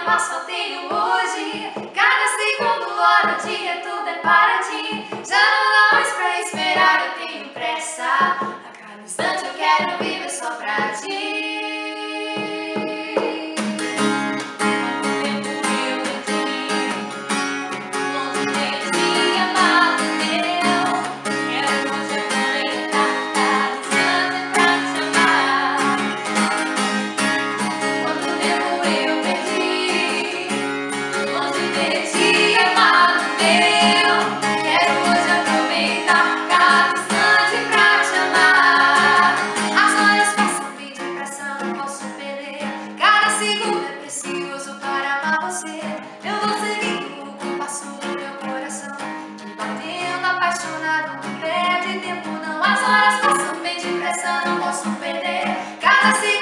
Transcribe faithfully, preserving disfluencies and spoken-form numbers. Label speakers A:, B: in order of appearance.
A: amanhã, mas só tenho hoje. Cada segundo, hora, dia, tudo é para ti. Já não dá mais pra esperar, eu tenho pressa. A cada instante eu quero viver só pra ti. Segundo é precioso para amar você. Eu vou seguindo o compasso do meu coração, e batendo apaixonado, não perde tempo não. As horas passam bem depressa, não posso perder cada segundo.